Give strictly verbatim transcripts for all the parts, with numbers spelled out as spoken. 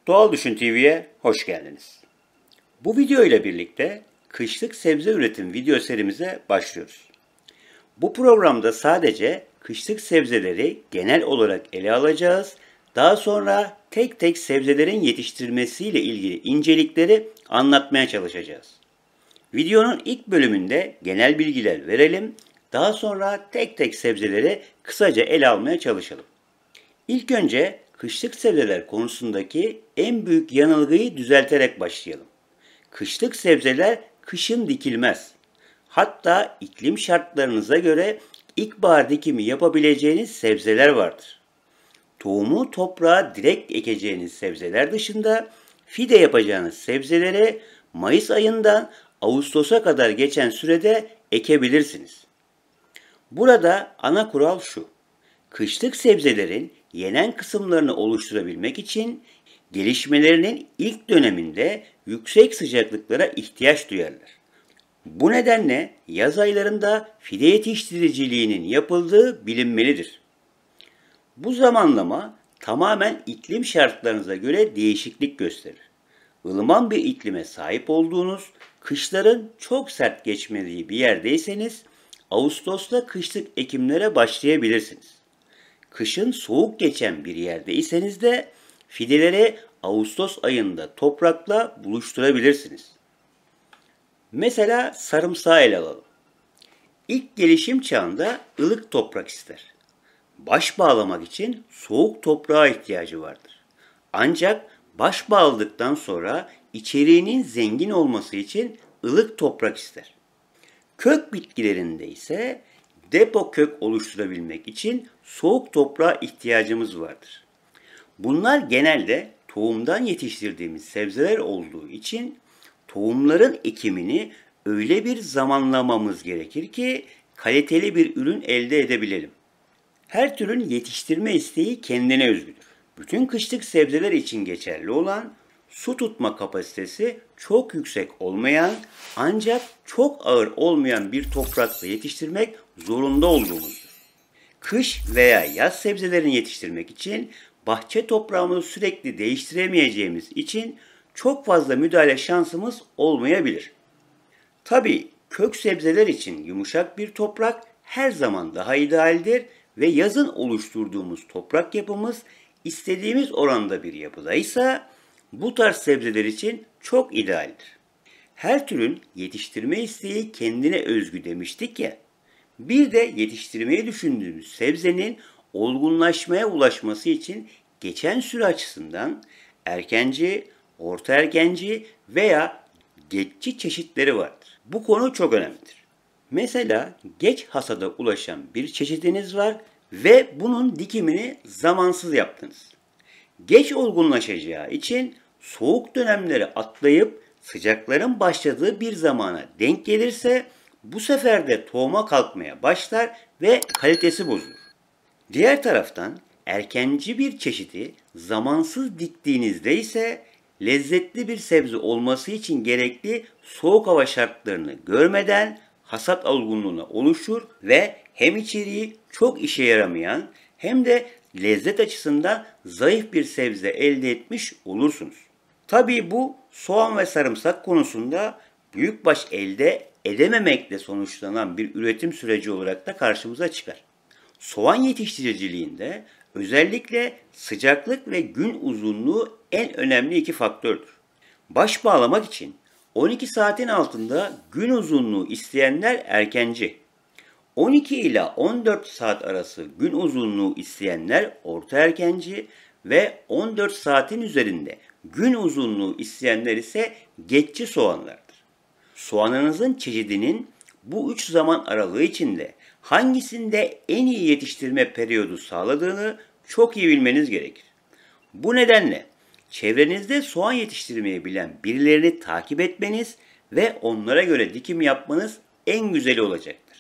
Doğal Düşün T V'ye hoş geldiniz. Bu video ile birlikte kışlık sebze üretim video serimize başlıyoruz. Bu programda sadece kışlık sebzeleri genel olarak ele alacağız. Daha sonra tek tek sebzelerin yetiştirilmesiyle ilgili incelikleri anlatmaya çalışacağız. Videonun ilk bölümünde genel bilgiler verelim. Daha sonra tek tek sebzeleri kısaca ele almaya çalışalım. İlk önce kışlık sebzeler konusundaki en büyük yanılgıyı düzelterek başlayalım. Kışlık sebzeler kışın dikilmez. Hatta iklim şartlarınıza göre ilkbahar dikimi yapabileceğiniz sebzeler vardır. Tohumu toprağa direkt ekeceğiniz sebzeler dışında fide yapacağınız sebzeleri Mayıs ayından Ağustos'a kadar geçen sürede ekebilirsiniz. Burada ana kural şu: kışlık sebzelerin yenen kısımlarını oluşturabilmek için gelişmelerinin ilk döneminde yüksek sıcaklıklara ihtiyaç duyarlar. Bu nedenle yaz aylarında fide yetiştiriciliğinin yapıldığı bilinmelidir. Bu zamanlama tamamen iklim şartlarınıza göre değişiklik gösterir. Ilıman bir iklime sahip olduğunuz, kışların çok sert geçmediği bir yerdeyseniz Ağustos'ta kışlık ekimlere başlayabilirsiniz. Kışın soğuk geçen bir yerdeyseniz de fideleri Ağustos ayında toprakla buluşturabilirsiniz. Mesela sarımsağı ele alalım. İlk gelişim çağında ılık toprak ister. Baş bağlamak için soğuk toprağa ihtiyacı vardır. Ancak baş bağladıktan sonra içeriğinin zengin olması için ılık toprak ister. Kök bitkilerinde ise depo kök oluşturabilmek için soğuk toprağa ihtiyacımız vardır. Bunlar genelde tohumdan yetiştirdiğimiz sebzeler olduğu için tohumların ekimini öyle bir zamanlamamız gerekir ki kaliteli bir ürün elde edebilelim. Her türün yetiştirme isteği kendine özgüdür. Bütün kışlık sebzeler için geçerli olan su tutma kapasitesi çok yüksek olmayan ancak çok ağır olmayan bir toprakta yetiştirmek zorunda olduğumuzdur. Kış veya yaz sebzelerini yetiştirmek için bahçe toprağımızı sürekli değiştiremeyeceğimiz için çok fazla müdahale şansımız olmayabilir. Tabii kök sebzeler için yumuşak bir toprak her zaman daha idealdir ve yazın oluşturduğumuz toprak yapımız istediğimiz oranda bir yapıdaysa bu tarz sebzeler için çok idealdir. Her türün yetiştirme isteği kendine özgü demiştik ya. Bir de yetiştirmeyi düşündüğümüz sebzenin olgunlaşmaya ulaşması için geçen süre açısından erkenci, orta erkenci veya geççi çeşitleri vardır. Bu konu çok önemlidir. Mesela geç hasada ulaşan bir çeşidiniz var ve bunun dikimini zamansız yaptınız. Geç olgunlaşacağı için soğuk dönemleri atlayıp sıcakların başladığı bir zamana denk gelirse bu sefer de tohuma kalkmaya başlar ve kalitesi bozulur. Diğer taraftan erkenci bir çeşidi zamansız diktiğinizde ise lezzetli bir sebze olması için gerekli soğuk hava şartlarını görmeden hasat olgunluğuna oluşur ve hem içeriği çok işe yaramayan hem de lezzet açısından zayıf bir sebze elde etmiş olursunuz. Tabii bu soğan ve sarımsak konusunda büyükbaş elde edememekle sonuçlanan bir üretim süreci olarak da karşımıza çıkar. Soğan yetiştiriciliğinde özellikle sıcaklık ve gün uzunluğu en önemli iki faktördür. Baş bağlamak için on iki saatin altında gün uzunluğu isteyenler erkenci, on iki ila on dört saat arası gün uzunluğu isteyenler orta erkenci ve on dört saatin üzerinde gün uzunluğu isteyenler ise geççi soğanlardır. Soğanınızın çeşidinin bu üç zaman aralığı içinde hangisinde en iyi yetiştirme periyodu sağladığını çok iyi bilmeniz gerekir. Bu nedenle çevrenizde soğan yetiştirmeyi bilen birilerini takip etmeniz ve onlara göre dikim yapmanız en güzeli olacaktır.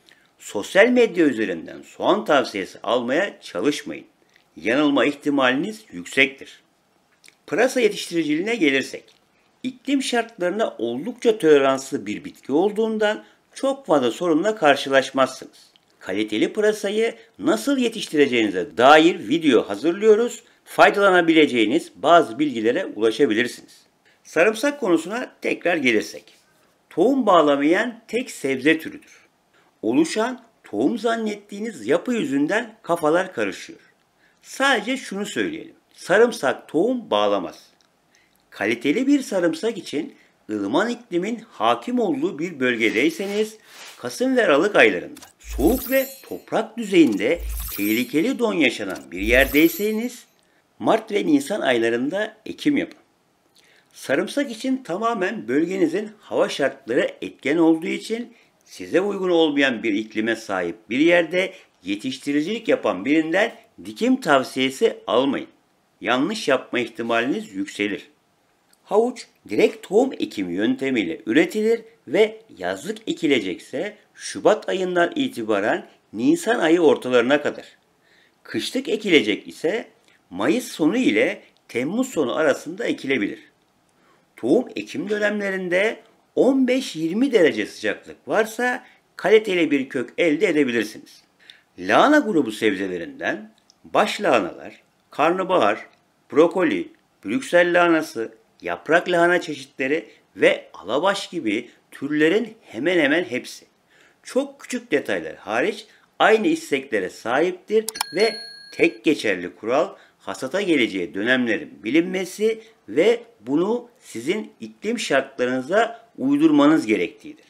Sosyal medya üzerinden soğan tavsiyesi almaya çalışmayın. Yanılma ihtimaliniz yüksektir. Pırasa yetiştiriciliğine gelirsek, iklim şartlarına oldukça toleranslı bir bitki olduğundan çok fazla sorunla karşılaşmazsınız. Kaliteli pırasayı nasıl yetiştireceğinize dair video hazırlıyoruz. faydalanabileceğiniz bazı bilgilere ulaşabilirsiniz. Sarımsak konusuna tekrar gelirsek. Tohum bağlamayan tek sebze türüdür. Oluşan tohum zannettiğiniz yapı yüzünden kafalar karışıyor. Sadece şunu söyleyelim. Sarımsak tohum bağlamaz. Kaliteli bir sarımsak için ılıman iklimin hakim olduğu bir bölgedeyseniz, Kasım ve Aralık aylarında soğuk ve toprak düzeyinde tehlikeli don yaşanan bir yerdeyseniz, Mart ve Nisan aylarında ekim yapın. Sarımsak için tamamen bölgenizin hava şartları etken olduğu için size uygun olmayan bir iklime sahip bir yerde yetiştiricilik yapan birinden dikim tavsiyesi almayın. Yanlış yapma ihtimaliniz yükselir. Havuç direkt tohum ekimi yöntemiyle üretilir ve yazlık ekilecekse Şubat ayından itibaren Nisan ayı ortalarına kadar. Kışlık ekilecek ise Mayıs sonu ile Temmuz sonu arasında ekilebilir. Tohum ekim dönemlerinde on beş yirmi derece sıcaklık varsa kaliteli bir kök elde edebilirsiniz. Lahana grubu sebzelerinden baş lahanalar, karnabahar, brokoli, Brüksel lahanası, yaprak lahana çeşitleri ve alabaş gibi türlerin hemen hemen hepsi çok küçük detaylar hariç aynı isteklere sahiptir ve tek geçerli kural hasata geleceği dönemlerin bilinmesi ve bunu sizin iklim şartlarınıza uydurmanız gerektiğidir.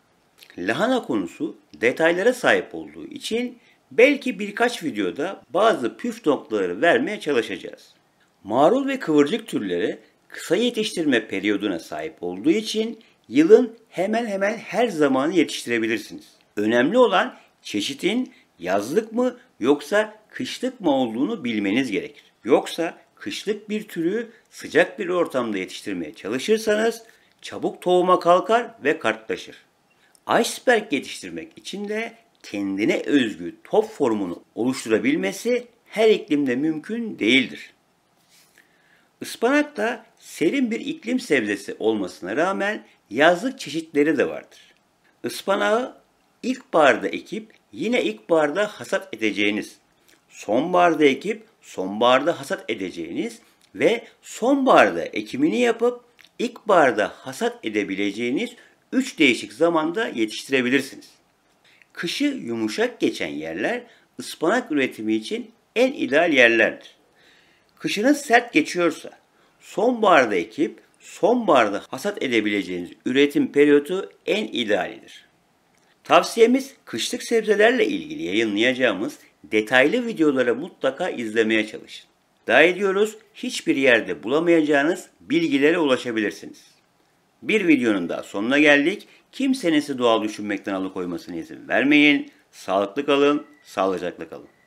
Lahana konusu detaylara sahip olduğu için belki birkaç videoda bazı püf noktaları vermeye çalışacağız. Marul ve kıvırcık türleri kısa yetiştirme periyoduna sahip olduğu için yılın hemen hemen her zamanı yetiştirebilirsiniz. Önemli olan çeşitin yazlık mı yoksa kışlık mı olduğunu bilmeniz gerekir. Yoksa kışlık bir türü sıcak bir ortamda yetiştirmeye çalışırsanız çabuk tohuma kalkar ve kartlaşır. Iceberg yetiştirmek için de kendine özgü top formunu oluşturabilmesi her iklimde mümkün değildir. Ispanak da serin bir iklim sebzesi olmasına rağmen yazlık çeşitleri de vardır. Ispanağı ilkbaharda ekip yine ilkbaharda hasat edeceğiniz, sonbaharda ekip sonbaharda hasat edeceğiniz ve sonbaharda ekimini yapıp ilkbaharda hasat edebileceğiniz üç değişik zamanda yetiştirebilirsiniz. Kışı yumuşak geçen yerler ıspanak üretimi için en ideal yerlerdir. Kışınız sert geçiyorsa sonbaharda ekip sonbaharda hasat edebileceğiniz üretim periyodu en idealidir. Tavsiyemiz kışlık sebzelerle ilgili yayınlayacağımız detaylı videoları mutlaka izlemeye çalışın. Daha ediyoruz, hiçbir yerde bulamayacağınız bilgilere ulaşabilirsiniz. Bir videonun daha sonuna geldik. Kimsenin sizi doğal düşünmekten alıkoymasına izin vermeyin. Sağlıklı kalın, sağlıcakla kalın.